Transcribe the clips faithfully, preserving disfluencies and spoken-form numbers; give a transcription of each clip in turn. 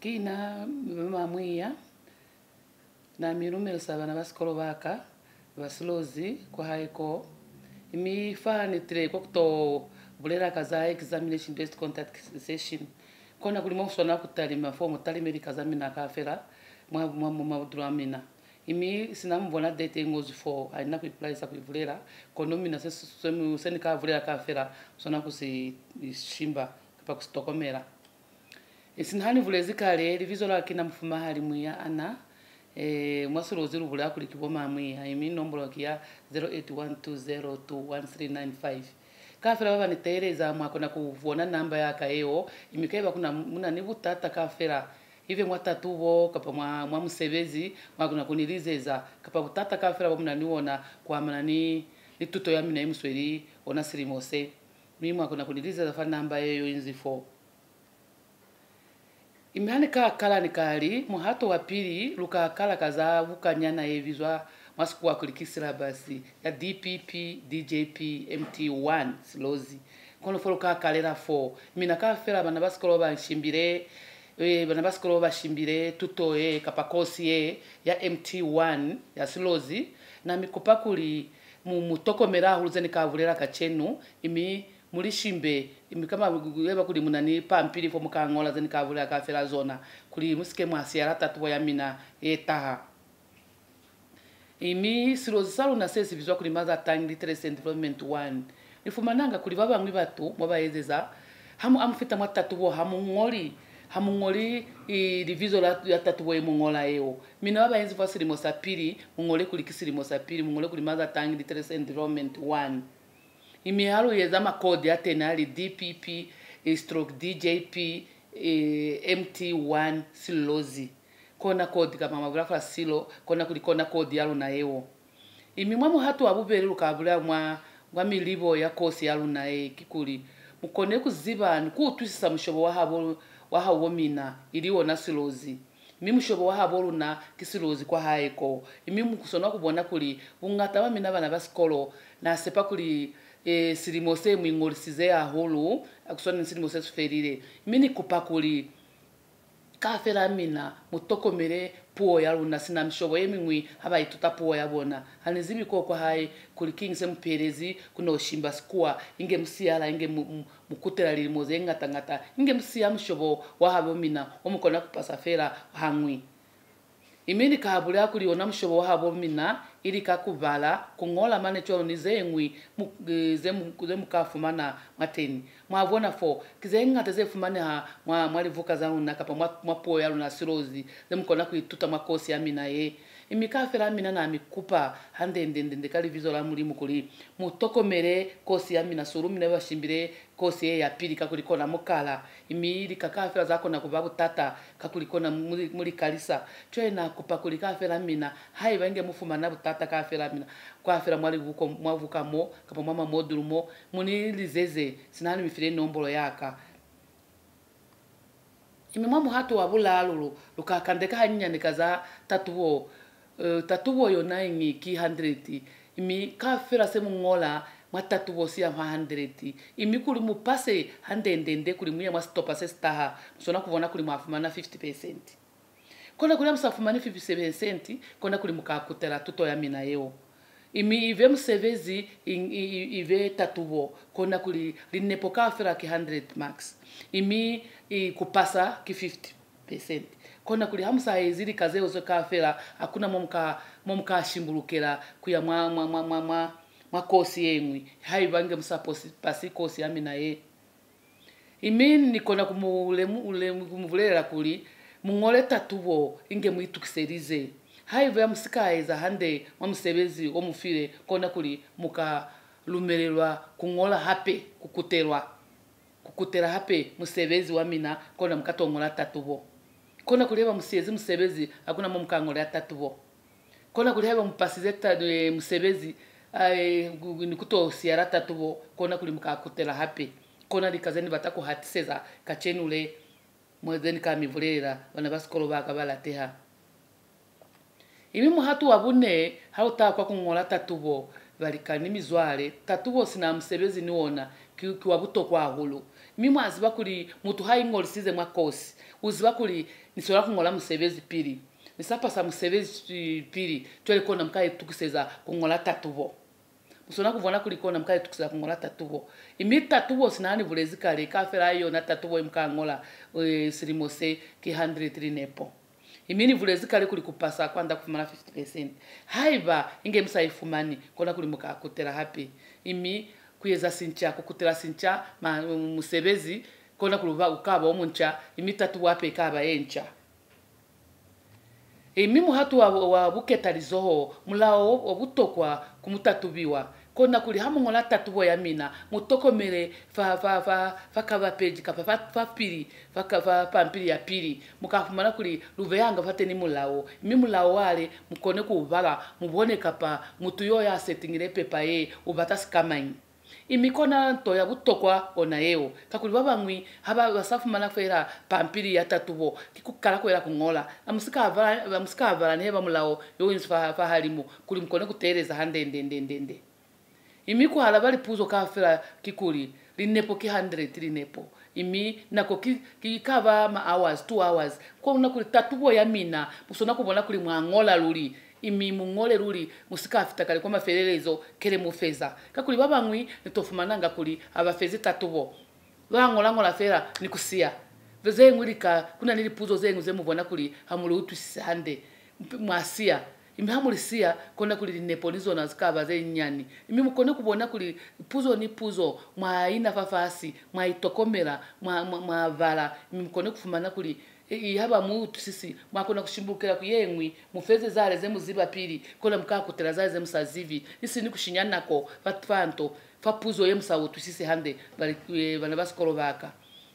kina mamwiya na mirumelo sabana basikolo baka basilozi kwa haiko imi fani tre kokto bulera kaza examination based contact session kona kulimo sona kutalima fomo talimeri kaza mina kafera mwa mwa mwa dramina imi sinambona date ngozi for aina kuipply sa kuivulera kono mina semu senika vulera kafera sona kusi shimba kapa kustokomera isinhani vulezi kale livizo la kina mfuma hali mwiya ana eh mwasulo zero vula kuli kiboma mwiya imi nombolo kia zero eight one two zero two one three nine five kafera baba nitereza mwakona kuvona namba yaka eo imikaiba kuna muna nibutata kafera hivi mwatatubo kapa mwa mwa musebezi mwakuna kunilizeza kapa butata kafera baba mnaniona kwa manani lituto ya mina imusweri ona sirimose mimi mwakuna kunilizeza fa namba yeyo inzifo imihane ka kala nikali muhato wa pili luka kala kaza vukanyana evizwa masiku wa kulikisira basi ya D P P D J P M T one silozi kono folo ka kalera four mina ka fera bana basikolo ba shimbire eh bana basikolo ba shimbire tuto e kapakosi e ya M T one ya silozi na mikupa kuli mu mutokomera huluzeni ka vulera kachenu imi muri shimbe imi kama yeba kuli munani pampiri fo mukangola zeni ka vulera ka fera zona kuli musike mwasi ya tatu ya mina etaha imi silozi salu na sesi vizwa kuli maza tangi literacy and development one nifumananga kuli baba ngwi batu moba yezeza hamu amfita mwatatu bo hamu ngoli hamu ngoli i divizo la ya tatu bo mungola eo mina baba yenzi fa silimo sapiri mungole kuli kisilimo sapiri mungole kuli maza tangi literacy and development one imi halu yeza makodi ya tenali D P P stroke D J P M T one silozi kona kodi kama mabulafa silo kona kulikona kodi yalu na ewo imi mwamu hatu wabubeli lukabula mwa mwa milibo ya kosi yalu na e kikuli mukone kuziba nikutusisa mushobo wahabo wahawo mina iliwo na silozi imi mushobo wahabo na kisilozi kwa haiko imi mukusona kubona kuli ungata wa mina bana basikolo na sepa kuli e silimose mwingolisize aholu akusona silimose suferire mini kupakuli kafera mina mutokomere puo yaruna sina mshobo yemingwi haba ituta puo yabona hanizibi ko kwa hai kuli king semperezi kuno shimba skua inge msiala inge mukutera limoze ngata ngata inge msia mshobo wahabo mina omukona kupasa fera hangwi imini kahabuli akuli ona mshobo wahabo mina ili kakubala kungola mane cho nizengwi zemu zemu kafumana mateni mwavona fo kizenga tezefumane ha mwa mwalivuka zangu nakapa mwapo yalu na sirozi zemu kona kuituta makosi ya mina ye imikafera mina na mikupa hande ndende kali vizola muri mukuli mutokomere kosi ya mina suru mina bashimbire kosi ya pili kakulikona mukala imiri kakafera zako na kubabu tata kakulikona muri, muri kalisa chwe na kupa kulikafera mina hai bange mufuma na tata kafera mina kwafera mwali vuko mwavuka mo kapa mama modulu mo muni lizeze sinani mifire nombolo yaka imi mwamu hatu wabula alulu lukakandeka hanyanya nikaza tatuwo uh, tatuwo yona ingi ki hundred imi kafera semu ngola matatuwo siya ma hundred imi kuli mupase handendende kuli muya mastopa se staha msona kuvona kuli mwafumana fifty percent kona kuli msafumana fifty percent kona kuli mukakutela tuto ya mina yeo imi ive msevezi ive tatuwo kona kuli linepo kafera ki one hundred max imi i kupasa ki fifty percent kona kuli hamsa ezili kazeo zo kafera hakuna momka momka shimburukera kuya mwa mwa mwa mwa, mwa makosi yemwi hai bange msaposi pasi kosi ya mina ye imi nikona kumule ule kumvulera kuli mungole tatuwo inge mwitukiserize hai vya msikaeza hande mwamusebezi omufire kona kuli muka lumerelwa kungola hape kukuterwa kukutera hape musebezi wa mina kona mkatongola tatuwo kona kuleba musezi musebezi hakuna momkangola tatuwo kona kuleba mpasizeta musebezi ai nikuto siara tatuwo kona kuli mkakutera hape kona likazeni batako hatiseza kachenule mwezeni kamivulera bana basikolo baka balateha imi muhatu wabune hauta kwa kungola tatubo balikani mizwale tatubo sina msebezi niona kiwabuto kwa hulu mimi aziba kuli mutu hayi ngolisize mwakosi uziba kuli nisola kungola msebezi pili nisapa sa msebezi pili twele kona mkaye tukiseza kungola tatubo musona kuvona kuli kona mkaye tukiseza kungola tatubo imi tatubo sinani bulezi kale kafera yo na tatubo imkangola e, sirimose ki one hundred nepo imini vulezi kale kuli kupasa kwanda kufumana fifty percent haiba inge msaifumani kona kuli muka kutera happy imi kuyeza sincha kukutera sincha ma musebezi kona kuluva ukaba omuncha imi tatu wape kaba yencha imi muhatu wa, wa buketalizoho mulao obutokwa kumutatubiwa kona kuli hamongola tatubo ya mina mutokomere fa fa fa fa kava page kapa fa fa pili fa kava pampili ya pili mukafumana kuli luveyanga fateni mulao imi mulao wale mukone kuvala mubone kapa mutu yo ya settingire pepa ye ubata skamai imikona to ya butokwa ona yeo kakuli babamwi haba basafumana fera pampili ya tatubo kikukala kwera kungola amusika avala amusika avala ne bamulao yo insfa fa halimu kuli mukone kutereza hande ndende ndende imi ku hala bali puzo kafela kikuli linepo ki one hundred linepo imi nako ki, ki kava ma hours two hours ko nakuli tatubo ya mina musona kubona kuli mwangola luli imi mungole luli musika afita kale kwa maferelezo kele mufeza kakuli babamwi nitofumananga kuli abafezi tatubo bangola ngola fera nikusia veze ngulika kuna nili puzo zengu zemubona kuli hamulu utu sande mwasia imihamulisia kona kuli neponizo na zikaba ze nyani imi mukone kubona kuli puzo ni puzo mwa ina fafasi mwa itokomera mwa mwa vala imi mukone kufumana kuli ihaba mutu sisi mwakona kushimbukira kuyengwi mufeze zale zemu ziba pili kona mkaa kutera zale zemu sazivi isi ni kushinyana ko fatfanto fa puzo yemu sautu sisi hande bali bana basikolo baka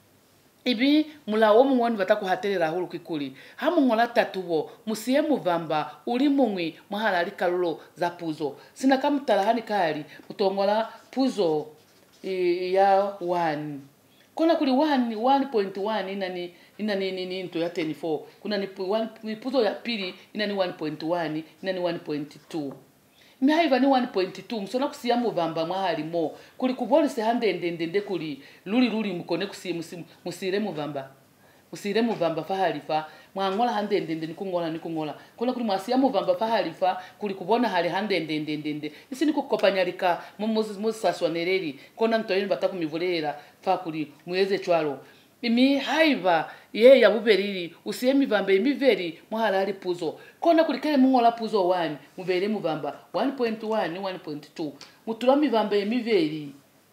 ibi mulawo mungwani batakuhaterera hulu kikuli hamungola tatubo musiye muvamba uli mungwi mahala alikalulo za puzo sina kamutala hani kali mutongola puzo e, ya one kona kuli one one point one inani inani nini into ya ten four kuna ni one puzo ya pili inani one point one inani one point two Mihaiva ni one point two msona kusiya muvamba mwahali mo kuli kubolise hande ndende kuli luli luli mukone kusiye musire muvamba musire muvamba fahalifa mwangola hande ndende nikungola nikungola kona kuli mwasiya muvamba fahalifa kuli kubona hali hande ndende ndende isi nikukopanyalika mumozi musaswanereri kona ntoyeni batakumivulera fa kuli mweze chwalo imi haiva ye ya buberiri usiye mivamba imiveri muhala ali puzo kona kulikele mungola puzo one muvere muvamba one point one one point two mutula mivamba imiveri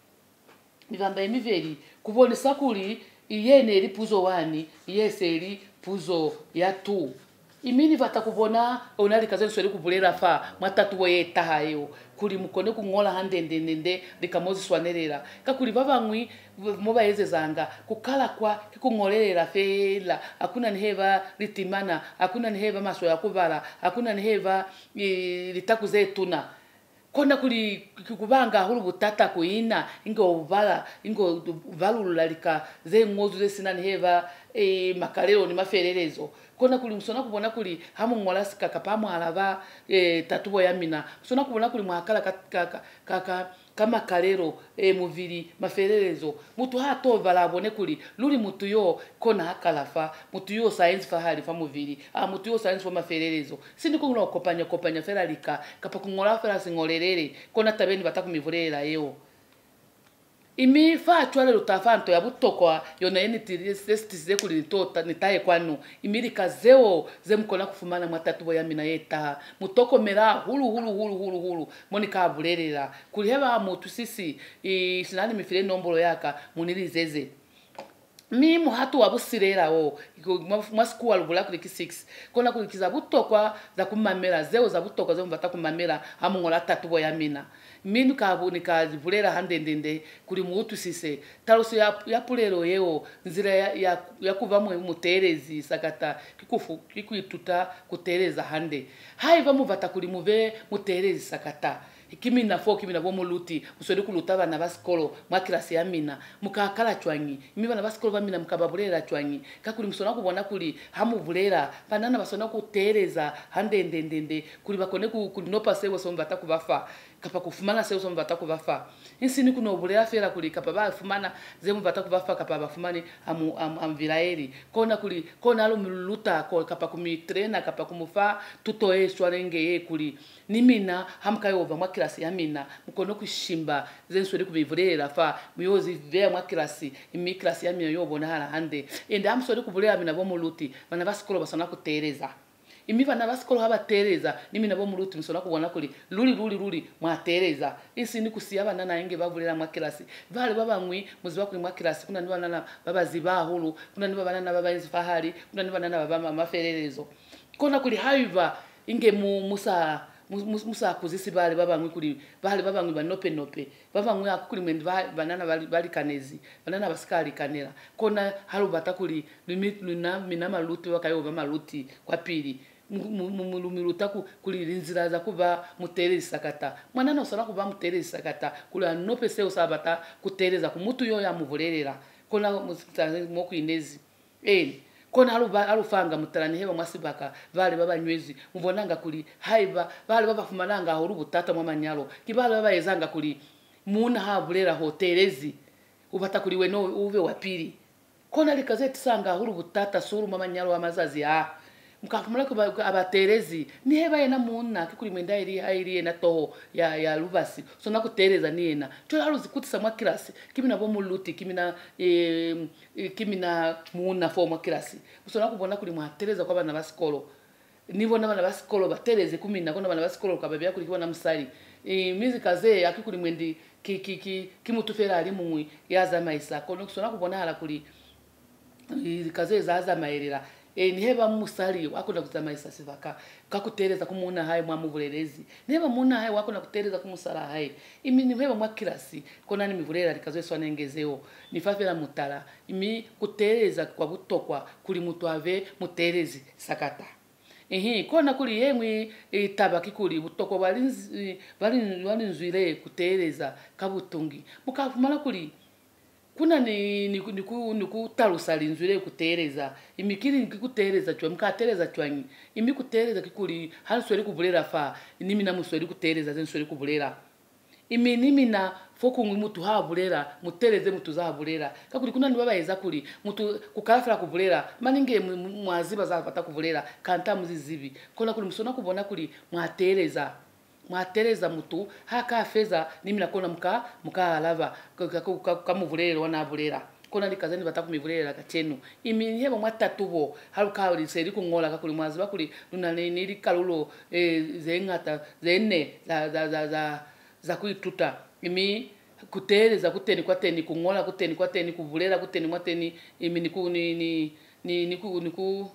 mivamba imiveri kubonesa kuli iyene eri puzo one yese eri puzo ya two imini vatakubona onali kaze nsweli kubulera fa matatu we tahayo kuli mukone kungola hande ndende likamozi swanerera kakuli babamwi moba yeze zanga kukala kwa kikungolera fela akuna nheva litimana akuna nheva maso ya kuvala akuna nheva e, litakuze tuna kona kuli kubanga hulu butata kuina ingo uvala ingo valula lika ze ngozu ze sina nheva e, makaleo ni maferelezo kona kuli msona kubona kuli hamu ngolasika kapamu alava e, tatubo ya mina msona kubona kuli mwakala kaka kaka kama kalero e, muviri maferelezo mutu hato valabone kuli luli mutu yo kona hakalafa mutu yo science fahali fa muviri ah mutu yo science fa maferelezo sindi kungola kopanya kopanya feralika kapa kungola fera singolelele kona tabeni batakumivulera yo imi fa chwale lutafanto ya butokwa yona yeni tiristize kuli nitota nitaye kwanu imiri kazeo zemkona kufumana matatu ya mina yeta mutoko mera hulu hulu hulu hulu hulu monika abulelera kuli heba mutu sisi e, sinani mifile nombolo yaka munilizeze mi muhatu wabusirera o mwasiku walubula kuli ki six kona kuli kizabutokwa za kumamera zeo za butokwa zo mbata kumamera hamungola tatu ya mina minu kabu nikazivulera hande ndende kuli mutu sise taluso ya, ya pulero yeo nzira ya, ya, ya kuva muterezi sakata kikufu kikuituta kutereza hande haiva muvata kuli muve muterezi sakata kimi na fo kimi na bo muluti musodi kuluta bana basikolo mwa klasi ya mina mukakala chwanyi imi bana basikolo ba mina mukababulera chwanyi kakuli musona kubona kuli hamuvulera banana basona kutereza handende ndende kuli bakone kulinopa sewo so mbata kubafa kapa kufumana sewo so mbata kubafa insini kuno bulera fera kuli kapa ba fumana zemu mbata kubafa kapa bafumani amu am, am vilaeri kona kuli kona alo muluta ko kapa kumitrena kapa kumufa tutoe swarenge ye kuli nimina hamkayova mwa klasi ya mina mukono kushimba zensuri kubivurera fa muyozi ve mwa klasi imi klasi ya mina yobona hala hande ende amsori kubulera mina bo muluti bana basikolo basona kutereza imi bana basikolo haba tereza nimina bo muluti musona kubona kuli luli luli luli mwa tereza isi ni kusiya bana naenge bavulera mwa klasi vale baba mwi muziba kuli mwa klasi kuna ni bana baba zibahulu kuna ni bana baba inzifahari kuna ni bana baba mafererezo kona kuli haiva inge mu musa musa kuzisi bale baba ngwi kuli bale baba ngwi banope nope baba ngwi akukuli mwendi banana bali bali kanezi banana basikali kanela kona halu batakuli limit luna mina maluti wakayo ba maluti kwa pili mulumiruta kuli linzira za kuba mutereza sakata mwanana usana kuba mutereza sakata kula nope se usabata kutereza ku mutu yo ya muvulelera kona moku inezi eh kona aluba alufanga mutarani heba mwasibaka vale baba nywezi mubonanga kuli haiba vale baba fumananga huru butata mwa manyalo kibale baba yezanga kuli muna havulera hotelezi ubata kuli weno uve wapiri kona likazeti sanga huru butata suru mwa manyalo wa mazazi ha mukafumula ko abaterezi ni heba yena muna kikuli mwenda iri hairi na toho ya ya lubasi so nakutereza ni yena cyo aluzi kutisa mwa klasi kimina bo muluti kimina e, e, kimina muna fo mwa klasi so nakubona kuli mwatereza kwa bana basikolo nibona bana basikolo batereze kumina kona bana basikolo kababya kuli kibona musali e, mizi kaze akikuli mwendi ki ki ki kimutufera ali mumwe yaza maisa kono so nakubona hala kuli e, kaze zaza maerera e niheba musali wakona kuzama isasivaka kakutereza kumuna hayi mwa muvulelezi niheba muna hayi wakona kutereza kumusala hayi imi niheba mwa kilasi kona ni mivulera likazweswa nengezeo nifafela mutala imi kutereza kwa butokwa kuli mutu ave muterezi sakata ehi kona kuli yemwe itabaki kuli butoko bali bali walinzwire kutereza kabutungi mukafumala kuli kuna ni ni niku niku talusa linzwire kutereza imikiri nikikutereza chwa mkatereza chwanyi imi kutereza kikuli hansweri kubulera fa nimi na musweri kutereza zensweri kubulera imi nimi na foku mutu habulera mutereze mutu zabulera kakuli kuna ndi baba yeza kuli mutu kukafira kubulera maninge mwaziba za pata kubulera kanta muzizibi kona kuli musona kubona kuli mwatereza mwatereza mutu haka feza nimi nakona muka muka lava kamuvulera wana bulera kona likazani batakumivulera katenu imi hebo mwatatubo haluka liseri kungola kakuli mwazi bakuli luna nili kalulo e, zengata zene za za za za, za kuituta imi kutereza kuteni kwateni kungola kuteni kwateni kuvulera kuteni mwateni imi niku ni ni ni niku niku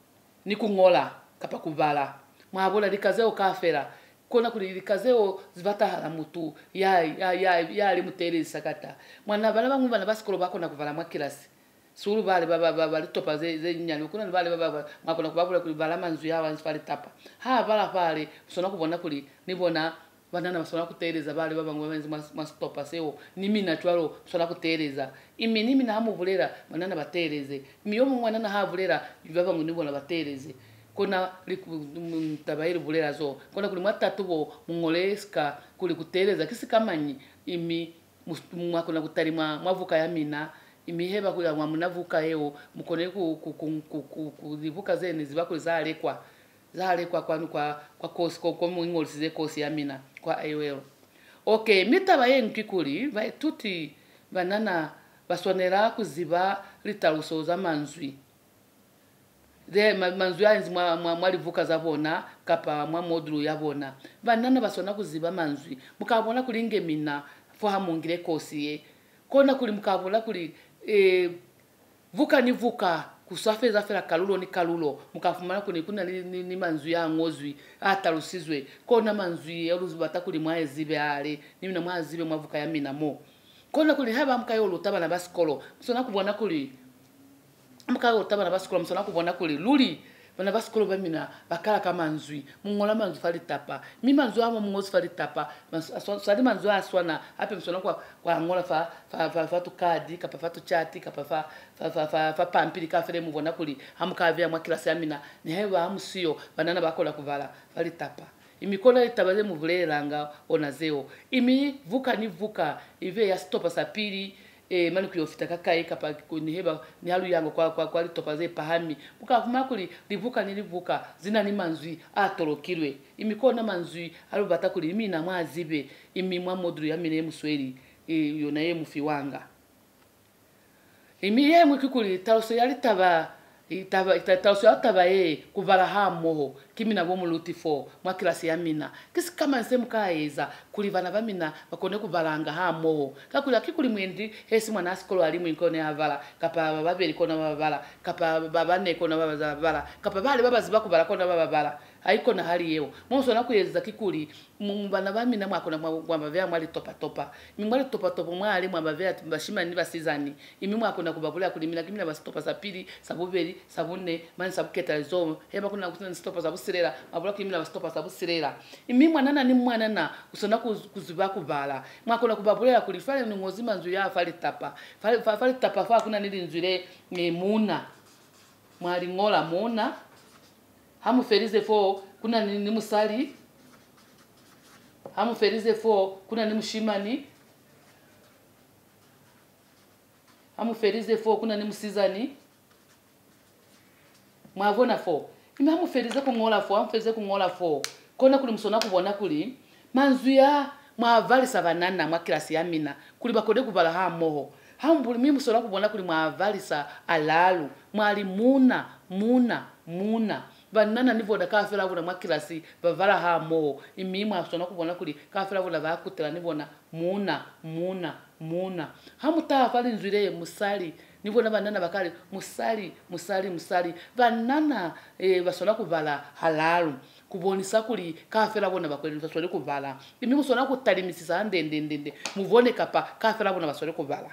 nikungola kapa kuvala mwabola likazeo kafera kona kulirikazeo zivata hala mutu ya ya ya ya ali mutereza sakata mwana bana bamwe bana basikolo bakona kuvala mwa kilasi suru bale baba baba litopa ze ze nyani kuna bale baba makona kubabula kuli bala manzu ya wanzi pale tapa ha bala pale sona kubona kuli nibona banana basona kutereza bale baba ngwe wanzi mastopa seo nimi natwalo sona kutereza imi nimi na hamuvulera banana batereze miyo mwana na havulera baba ngwe nibona batereze kona tabairi bulera zo kona kuli mwatatu bo mungoleska kuli kutereza kisikamanyi imi mwakona kutari mwa mwavuka ya mina imi heba kuli mwa munavuka yeo mukone ku kuzivuka zene zibakuli zalekwa zalekwa kwa kwa kwa kosi kwa mwingolisize kosi ya mina kwa ayewelo okay mitaba yenki kuli vai tuti banana basonera kuziba litaluso za manzwi de manzu yanzi mwa mwalivuka zabona kapa mwa modulu yabona banana basona kuziba manzwi mukabona kulinge mina fo hamungire kosiye kona kuli mukabona kuli e, vuka ni vuka kusafeza fera kalulo ni kalulo mukafumana kuni kuna ni, ni, ni manzu ya ngozwi atalusizwe kona manzwi yaluzibata kuli mwaezibe ale nimi na mwazibe mwavuka ya mina mo kona kuli haba mkayolo tabana basikolo sona kubona kuli mkayo tabana basikolo msona kubona kuli luli bana basikolo bamina bakala kama nzui mungola manzu fali tapa mi manzu ama mungozi fali tapa sali manzu aswana ape msona kwa kwa ngola fa fa fa, fa tu kadi kapa fa tu chati kapa fa fa fa fa, fa pampiri ka fere muvona kuli hamukavya mwa kilasi amina ni hewa amusio banana bakola kuvala fali tapa imikola itabaze muvulelanga onazeo imi vuka ni vuka ive ya stopa sapiri e mani kuyofita kakai kapa ni heba ni halu yango kwa kwa kwa litopaze pahami buka kumakuli livuka ni livuka zina ni manzui atorokirwe imikona manzui alu batakuli imi na mwazibe imi mwa modru ya mine musweli e, yona ye mufiwanga imi ye mwikukuli tauso yali taba itaba itauso yataba ye kuvala hamoho kimina bo muluti fo mwa kilasi ya mina kisi kama nsemu kaeza kulivana bamina bakone kuvalanga hamoho kakula kikuli mwendi hesi mwana asikolo alimu inkone avala kapa babeli kona bavala kapa babane kona bavala kapa bale babazi bakuvala kona bavala haiko na hali yeo monso nakuyeza kikuli mbana bamina mwakona mwamba vya mwali topa topa mwali topa topa mwali mwamba vya bashima ni basizani imi mwakona kubabula kulimina kimina bastopa za pili sabubeli sabune mani sabuketa zo heba kuna kuna stopa za busirera mabula kimina bastopa za busirera imi mwanana ni mwanana usona kuziba kuvala mwakona kubabula kulifanya ni ngozima nzu ya fali tapa fali fali tapa fa kuna nili nzure ni muna mwali ngola muna hamu ferize fo kuna ni, ni musali hamu ferize fo kuna ni mushimani hamu ferize fo kuna ni musizani mwavona fo ime hamu ferize kungola fo hamu ferize kungola fo kona kuli msona kubona kuli manzuya mwavali savanana mwa kilasi ya mina kuli bakode kuvala hamoho hamu mimi msona kubona kuli mwavali sa alalu mwali muna muna muna banana nivo da kafela vuna makilasi bavala ha mo imima asona kubona kuli kafela vuna bakutela nibona muna muna muna hamuta fali nzire musali nibona banana bakali musali musali musali banana e, basona kuvala halalu kubonisa kuli kafela vuna bakweli basona kuvala imima sona kutalimisisa ndende ndende muvone kapa kafela vuna basona kuvala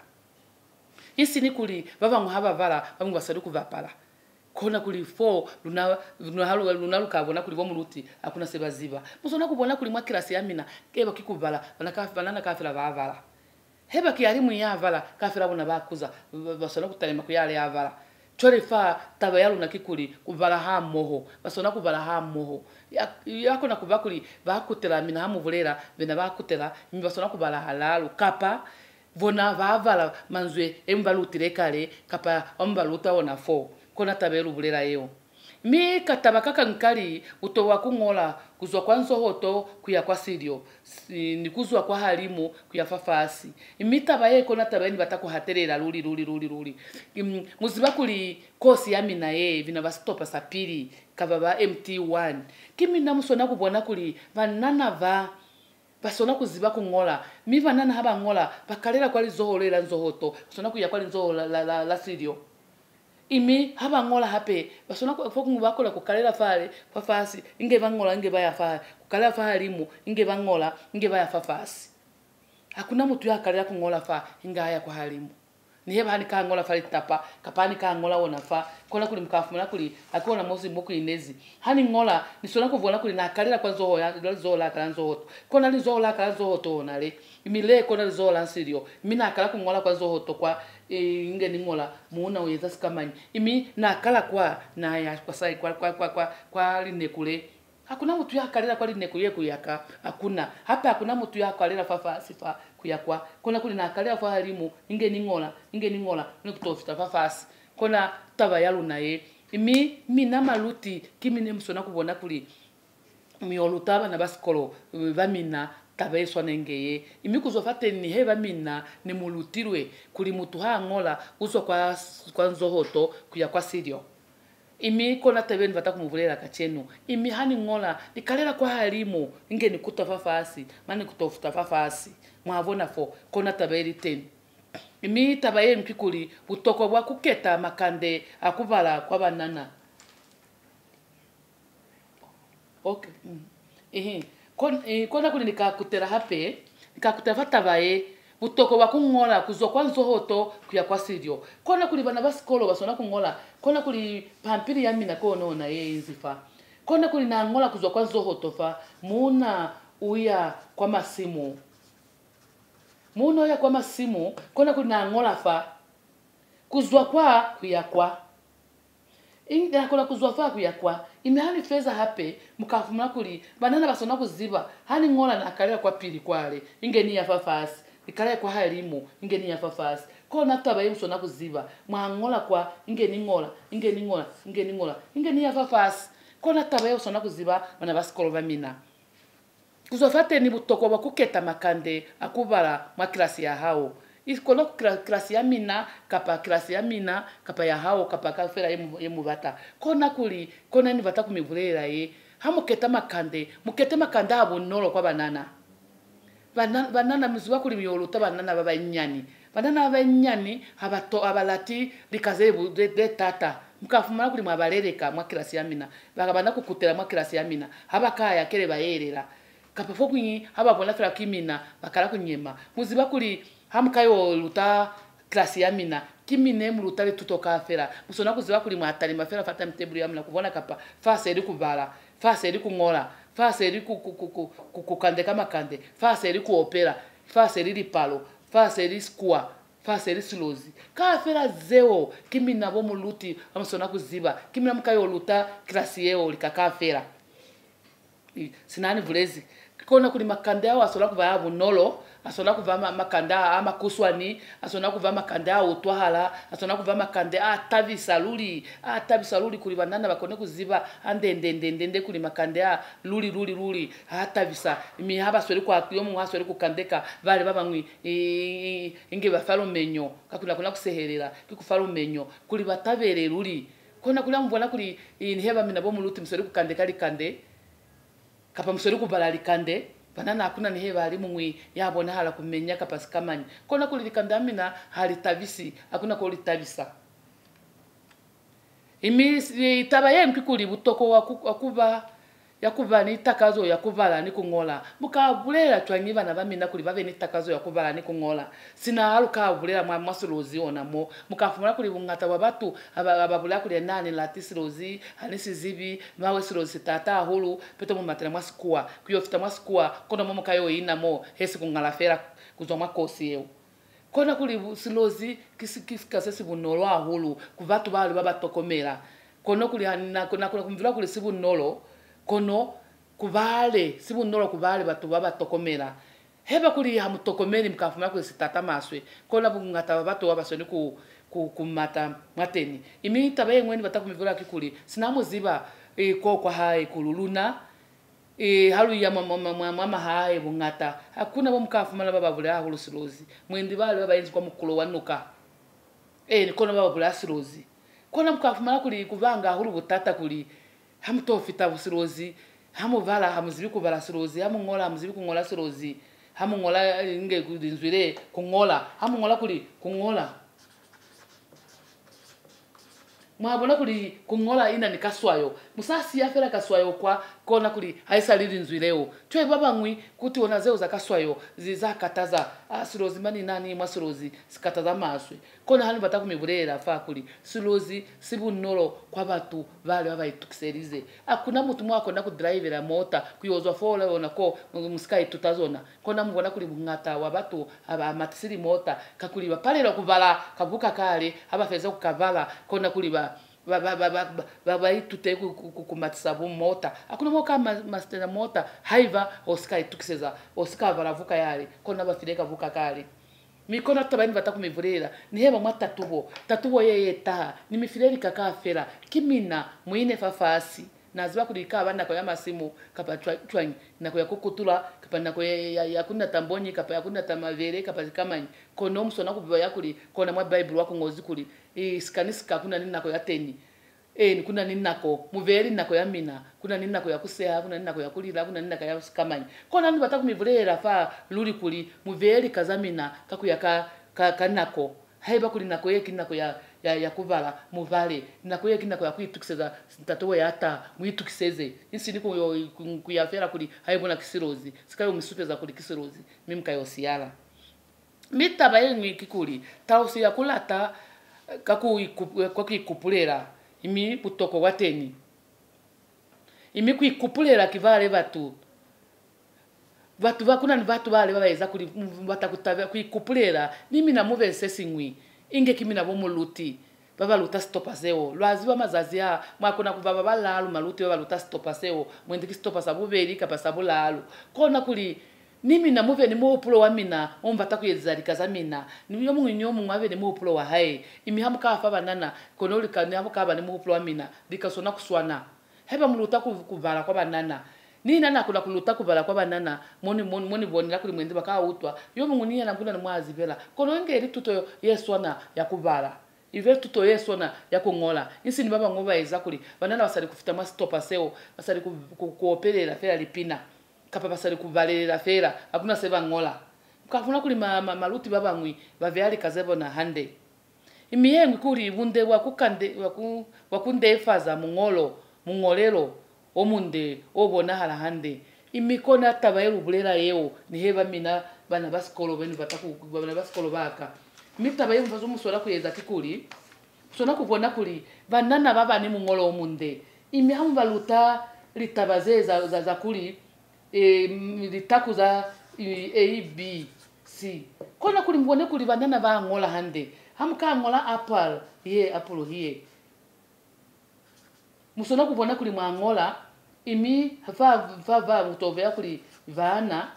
isi ni kuli baba muhaba vala bamu basona kuvapala kona kuli fo luna luna luna lukabona kuli bomuluti akuna sebaziba musona kubona kuli mwa kilasi ya mina keba kikuvala banaka banana kafira bavala heba kiyalimu yavala kafira bona bakuza basona kutalema kuyale yavala chore fa taba yalu nakikuli kuvala ha moho basona kuvala ha moho yakona kubakuli bakutela mina hamu vulera bena bakutela mi basona kuvala halalu kapa vona bavala manzwe embalutire kale kapa ombaluta ona fo kona tabelu bulera yeo mi kataba kaka nkali utowa kungola kuzwa kwa nzohoto kuya kwa sirio ni kuzwa kwa halimu kuya fafasi imitaba ye kona tabeni batakuhaterera luli luli luli luli muziba kuli kosi ya mina ye vina bastopa sapiri kababa M T one kimina musona kubona kuli banana va basona kuziba kungola mi banana haba ngola bakalera kwa lizoholera nzohoto sona kuya kwa nzohola la, la, la sirio imi haba ngola hape basona ko foku bakola kukalela fale fafasi inge bangola inge baya fa kukalela fa halimu inge bangola inge baya fafasi hakuna mtu yakalela kungola fa inga haya kwa halimu ni heba hani ka ngola fale tapa kapani ka ngola wona fa kona kuli mkafumana kuli akona mozi mboku inezi hani ngola ni sona kuvona kuli na kalela kwa zoho ya zola kala zoho kona li zola kala zoho nale imile kona zola nsirio mina akala kungola kwa zoho to kwa e, inge ni ngola muona weza sikamani imi na akala kwa na ya kwa sai kwa kwa kwa kwa, kwa line kule hakuna mtu yakalela kwa line kuye kuyaka hakuna hapa hakuna mtu yakalela fafa sifa kuyakwa kona kuli na akalela fa halimu inge ni ngola inge ni ngola ni kutofita fafasi kona taba yalu naye imi mina maluti kimine msona kubona kuli miolutaba na basikolo bamina taba eswa nengeye imi kuzofate ni heba mina ni mulutirwe kuli mutu ha ngola uzo kwa kwa nzohoto kuya kwa sirio imi kona tabeni batakumuvulera kachenu imi hani ngola nikalela kwa halimu inge ni kutafafasi mani kutofuta fafasi mwavona fo kona tabeli ten imi tabaye mkikuli utoko bwa kuketa makande akuvala kwa banana okay mm. ehe kon eh, kona kuli nikakutera hape nikakutera tabaye butoko bakungola kuzokwa nzohoto kuya kwa sirio kona kuli bana basikolo basona kungola kona kuli pampiri ya mina kono na ye inzifa kona kuli na ngola kuzokwa nzohoto fa muna uya kwa masimu muna uya kwa masimu kona kuli na ngola fa kuzwa kwa kuya kwa inga kola kuzwa fa kuya kwa imehani feza hape mukafumula kuli banana basona kuziba hani ngola na akalia kwa pili kwale ingeni ya fafasi ikale kwa halimu ingeni ya fafasi ko nataba yimso nakuziba mwangola kwa ingeni ngola ingeni ngola ingeni ngola ingeni ya fafasi ko nataba yimso nakuziba bana basikolo bamina kuzofate ni butoko bakuketa makande akubala mwa klasi ya hao iskono klasi ya mina kapa klasi ya mina kapa ya hao kapa kafera yemu bata ko nakuli ko nani bata kumivulera ye hamuketa makande mukete makande abo nolo kwa banana banana banana mzuwa kuli miyoluta banana baba nyani banana baba nyani abato abalati likazebu de, de tata mukafumana kuli mwabaleleka mwa klasi ya mina bagabana kukutela mwa klasi ya mina habakaya kele bayerera kapafo kunyi hababona fera kimina bakala kunyema muziba kuli hamukayo luta klasi ya mina kimine muluta le tutoka fera musona kuziba kuli mwatali mafera fata mtebuli ya mina kubona kapa fase eri kubala fase eri kungola fase eri kukandeka makande fase eri kuopera fase eri lipalo fase eri skua fase eri silozi ka fera zeo kimina bo muluti amusona kuziba kimina mukayo luta klasi yeo likaka fera sinani vulezi kona kuli makanda yao asola kuva bunolo asola kuva makanda ama kuswani asola kuva makanda otwahala asola kuva makanda atavisa luli atavisa luli kuli banana bakone kuziba andende ndende ndende kuli makanda luli luli luli atavisa mi haba sori kwa yo mu hasori kukandeka vale babamwi inge bafalo menyo kakula kuna kuseherera kikufalo menyo kuli batabere luli kona kuli mbona kuli inheba mina bo muluti msori kukandeka likande kapa msori kubalali kande banana hakuna ni heba ali mumwi yabona hala kumenya kapa sikamani kona kulilikanda mina hali tabisi hakuna ko litabisa imi taba ye mkikuli butoko wakuba yakuba ni takazo yakubala ni kungola mukabulela twanyiba na bamina kuli bave ni takazo yakubala ni kungola sina aluka abulela mwa masulozi onamo mukafumula kuli bungata wabatu ababula kuli nani latisilozi hanisi zibi mawe silozi tata hulu peto mu matela mwasikua kuyofita mwasikua kono momo kayo inamo hesi kungala fera kuzoma kosi yeo kona kuli silozi kisikasesi bunolo ahulu kuvatu bali baba tokomera kono kuli na kona kumvila kuli sibu nolo kono kubale sibu nolo kubale batu baba tokomera heba kuli hamutokomeri mkafuma kuli sitata maswe kona bungata batu babasoni ku ku kumata mateni imi tabaye ngweni batakumivula kikuli sinamo ziba e ko kwa hai kululuna e halu ya mama mama mama hai bungata hakuna bo mkafuma na baba bula hulu silozi mwendi bale baba yinzi kwa mukulo wanuka e ni kono baba bula silozi kona mkafuma kuli kuvanga hulu butata kuli hamutofita busirozi hamuvala hamuzibi kuvala sirozi hamungola hamuzibi kungola sirozi hamungola inge kudinzwire kungola hamungola kuli kungola mwabona kuli kungola ina nikaswayo musasi yafera kaswayo kwa kona kuli haisa lirinzwireo twe baba ngwi kuti ona zeo zakaswayo zizakataza sirozi mani nani masirozi sikataza maswe kona hani batakumivurera fa kuli sirozi sibunolo kwa batu bale baba itukiserize akuna mutu mwako na kudrivera mota kuyozwa fola ona ko muskai tutazona kona mbona kuli bungata wabatu aba matisiri mota kakuli bapalera kuvala kavuka kale abafeza kukavala kona kuli ba baba baba baba itute kukumatisa bu mota akuna moka master mota haiva oskai tukiseza oska baravuka yale kona bafireka vuka kale mikona tabani batakumivurera niheba mwatatubo tatubo yeyeta nimifireri kakafera kimina muine fafasi naziba kulika abana kwa masimu kapa twany na kwa kukutura kapa na kwa yakuna tambonyi kapa yakuna tamavere kapa zikamany kono msona kubiba yakuli kona mwa bible wako ngozi kuli e skanisa kuna nini nako yateni e kuna nini nako muveri nako yamina kuna nini nako yakuseha kuna nini nako yakulira kuna nini nako yasikamany kona ndi batakumivurera fa luli kuli muveri kazamina kakuyaka kanako haiba kuli nako yeki nako ya ya yakuvala muvale nako yeki nako yakuitukiseza tatowe hata muitukiseze insini ko kuyafera kuli haibona kisirozi sikayo misupeza kuli kisirozi mimka yosiala mitaba yengi kikuli tausi ya kulata kaku kwa kikupulera imi putoko wateni imi kuikupulera kivale batu batu bakuna ni batu bale babaeza kuli batakutaba kuikupulera nimi na mubense singwi inge kimina bomuluti baba luta stopaseo lwaziba mazazia mwakona kubaba balalu maluti baba luta stopaseo mwendiki stopasa bubeli kapasa bulalu kona kuli nimi na muve ni mupulo wa mina omvata kuyezalika za mina niyo munyo mu ave ni mupulo wa hai imi hamuka afa banana kono lika ni hamuka ba ni mupulo wa mina likasona kuswana heba muluta kuvala kwa banana ni nana kula kuluta kuvala kwa banana moni moni moni boni la kuli mwende baka utwa yo mungunia na kuna mwazi vela kono ngeli tuto yeswana ya kuvala ive tuto yeswana ya kungola insi ni baba ngoba ezakuli banana basali kufita ma stopaseo basali kuoperera fera lipina kapa basali kuvalela fera akuna seba ngola mkafuna kuli ma, ma, maluti baba ngwi bavyali kazebo na hande imiyengu kuli bunde wakukande waku wakunde faza mungolo mungolelo omunde obona hala hande imikona tabayelu bulera yeo ni heba mina bana baskolo beni bataku bana baskolo baka mitabayelu mfazo musola kuyeza kikuli sona kubona kuli banana baba ni mungolo omunde imi hamu baluta litabazeza za, za kuli e litaku za A B C kona kuli mbone kuli banana ba ngola hande hamka ngola apple ye apple hiye musona kubona kuli mwangola imi fa va va mutovea kuli vana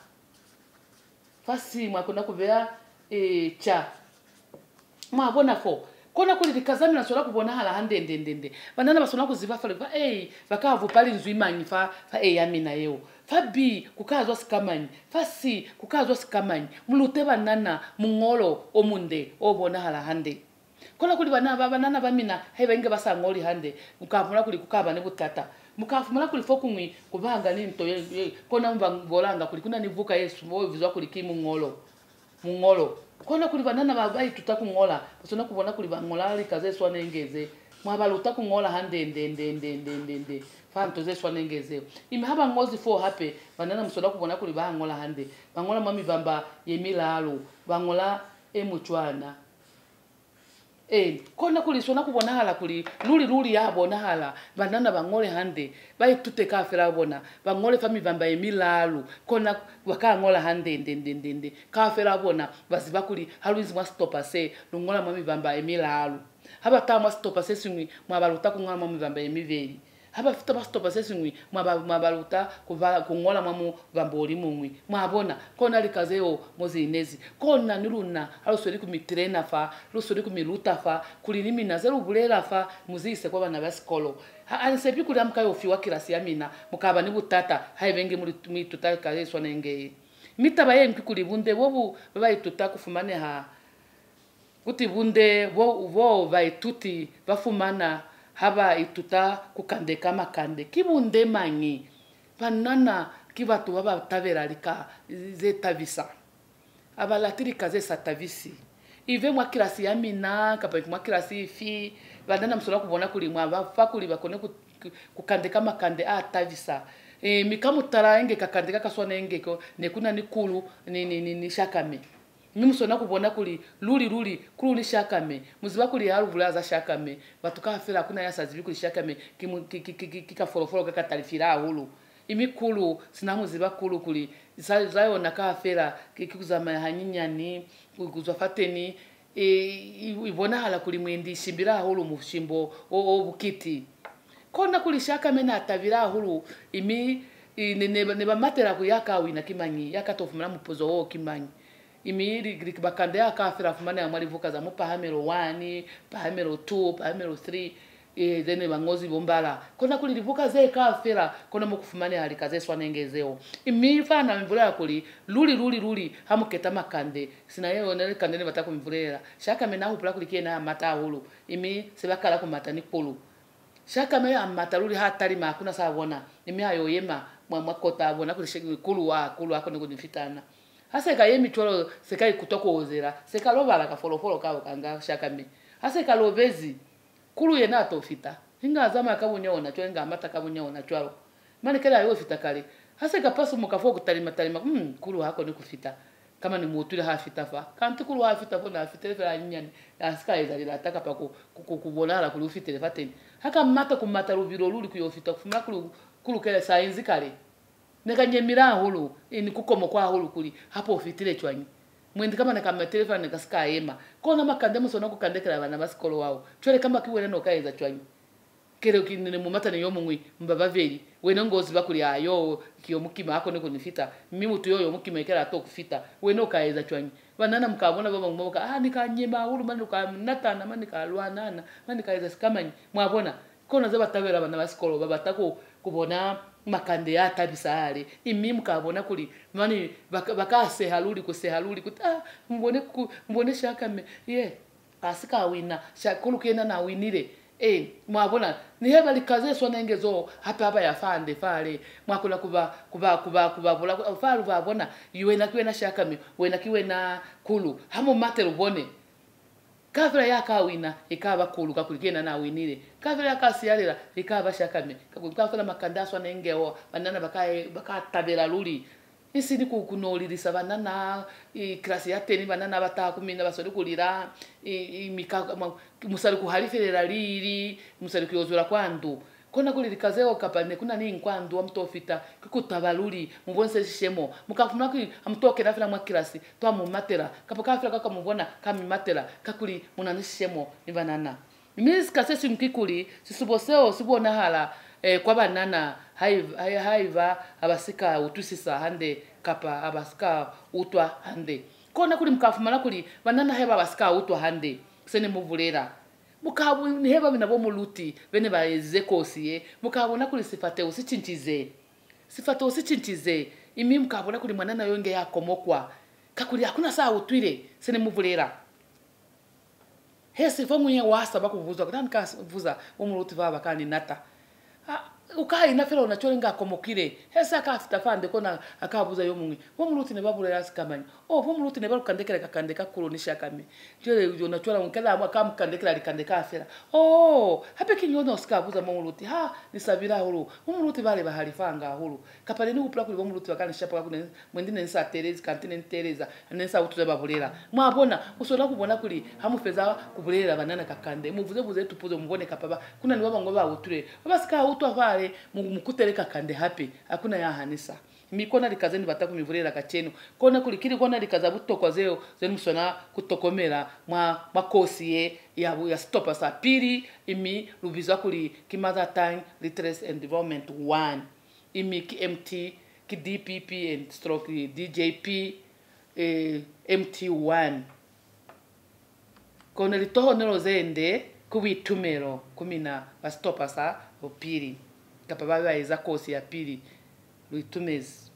fasi mwakona kuvea e cha mwabona fo kona kuli likazami na sola kubona hala hande ndende banana basona kuziva fa fa eh bakavu pali nzwimanyi fa fa eh yamina yeo fa B kukazwa sikamani fa C kukazwa sikamani mulute banana mungolo omunde obona hala hande kona kuli bana banana bamina heba inge basangoli hande mukavuna kuli kukaba ne butata mukafumala kuli fokungwi kubanga ni nto kona mba bolanga kuli kuna nivuka Yesu mo vizwa kuli kimu ngolo mungolo kona kuli banana babai tutakungola kusona kubona kuli bangola ali kaze swa nengeze mwabaluta kungola hande ndende ndende ndende fanto ze swa nengeze imhaba ngozi fo hape banana musona kubona kuli bangola hande bangola mami bamba yemilalo bangola emuchwana eh kona kuli sona kubona hala kuli luli luli yabona hala banana bangole hande bayi tuteka fera bona bangole fami bamba yemilalo kona wakangola hande ndende ndende ka fera bona baziba kuli haluzi mwa stopa se lungola mami bamba yemilalo haba ta mwa stopa se singwi mwabaluta kungola mami bamba yemiveli haba fita ba stopa se singwi mwabaluta kuvala kungola mwamu bamboli mumwi mwabona kona likazeo mozi inezi kona niluna alusori kumitrena fa lusori kumiluta fa kuli nimi nazeru bulela fa muzise kwa bana basikolo ansepi kuli amka yofi wa kilasi yamina mukaba ni butata haibenge muri mitutaka Yesu nenge mitaba yenki kuli bunde bobu babai tutakufumane ha kuti bunde wo wo vai tuti bafumana haba ituta kukandeka makande kibunde manyi banana kibatu baba tavera lika zetavisa abalatiri kaze satavisi ive mwa kilasi ya mina kapa mwa kilasi fi banana msola kubona kuli mwa bafa kuli bakone kukandeka makande atavisa e mikamutara enge kakandeka kasona enge ko nekuna nikulu ni ni ni, ni shakame nimusona kubona kuli luli luli kuli shakame muziba kuli haruvula za shakame batuka afira kuna yasazibi kuli shakame kikaforoforo kakatalifira hulu imikulu sinamuziba kulu kuli zayo nakafera kikuzama hanyinyani kuzafateni e ibona hala kuli mwendi shimbira hulu mushimbo o bukiti kona kuli shakame na atavira hulu imi ne ne bamatera kuyaka wina kimanyi yakatofumana mupozo wo kimanyi imiri bakande akafira fumana amalivuka za mupahamero one pahamero two pahamero three eh then bangozi bombala kona kuli livuka ze kafira kona mukufumane alikaze swanengezeo imifa na mvula kuli luli luli luli hamuketa makande sina yeo nele kandene batakumvulera shaka mena hupula kuli kiena mata hulu imi sebakala kumata nikulu shaka me amata luli hatari makuna sabona imi ayo yema mwa makota abona kuli kulu wa kulu akone kunifitana hasa ka yemi twalo sekai kutoko ozera sekaloba la ka follow follow ka kanga shakame hasa ka lobezi kulu yena tofita hinga azama kabunyo cyo nga mata kabunyo na twalo mane kala yo fita kale hasa ka paso mukafo kutalima talima mm kulu hako ni kufita kama ni mutule hafita fa kanti kulu hafita fo na hafita fa nyani asika ezalira ataka pa kubonala kulu ufitele fateni haka mata kumata rubiro luli kuyofita kufuma kulu kulu kele sainzi kale nekanyemira hulu ni kukomo kwa hulu kuli hapo ufitile chwanyi mwendi kama na kama telefone kasika ema kona makandemo sona kukandekera bana basikolo wao chwele kama kiwe neno kaeza chwanyi kero kinene mumata ne yomumwi mbaba veri wena ngozi bakuri ayo kiyo mukima ako niko nifita mimi mutu yoyo mukima ikera to kufita wena kaeza chwanyi banana mukabona baba mumoka ah nikanyema hulu mani ukamnatana mani kalwanana mani kaeza sikamani mwabona kona zaba tabera bana basikolo baba tako kubona makande ya tabisale imi mukabona kuli mani bakase haluli ko se haluli ko ah mbone mbone shaka me ye asika wina shakulu kena na winire eh mwabona ni heba likaze so nengezo hapa hapa ya fande fale mwakula kuba kuba kuba kuba bola falu babona yuwe na kiwe na shaka me we na kiwe na kulu hamo mate rubone kavira yakawina ikaba kulu kakuligena na winire kavira yakasialira ikaba shakame kakukafuna makandaswa nengewo banana bakaye bakatabela luli isi ni kukunolirisa banana i klasi ya teni banana batakumina basori kulira i mikaka musali kuhaliferera liri musali kuyozura kwandu kona kuli likazeo kapane kuna ni nkwandu wa mtofita kukutabaluli mubonse shemo mukafuna ku amtoke nafina mwa klasi to mu matera kapakafira kaka mubona kami matera kakuli munanishemo ni banana miss kasesi mkikuli sisuboseo sibona hala eh, kwa banana haiva haiva abasika utusisa hande kapa abasika utwa hande kona kuli mkafumana kuli banana heba abasika utwa hande sene muvulera mukabu niheba binabo muluti bene baeze kosiye mukabona kuli sifate usichintize sifate usichintize imi mukabona kuli mwanana yonge yakomokwa kakuli hakuna saa utwire sene muvulera hesi fomu ye wasa bakuvuza kandi kavuza umuluti baba kandi nata ukai na fela unacholenga komokire hesa akafita fande kona akabuza yo mumwe wo muluti ne babule yasikamanya oh wo muluti ne barukandekera kakandeka kuronisha kame jole yo nachola mukala amaka kandekera likandeka afera oh hape kinyono sikabuza mu muluti ha nisabira huru wo muluti bale bahalifanga huru kapale ni upla kuli wo muluti bakana shapa kune mwendine nsa tereza kantine tereza nensa utuze babulera mwabona usola kubona kuli hamufeza kubulera banana kakande muvuze buze tupuzo mbone kapaba kuna ni baba ngoba uture babasika utwa vale mukutereka kande happy hakuna ya hanisa mikona likazeni batakumivurira kacheno kona kulikiri kona likaza butoko zeo zeni musona kutokomera mwa makosi ye ya ya stopa sa piri imi rubizwa kuli ki mother tongue literacy and development one imi ki M T ki D P P and stroke D J P eh, M T one kona litoho nero zende kubitumero kumina bastopa sa opiri kapababa iza kosi ya pili luitumezi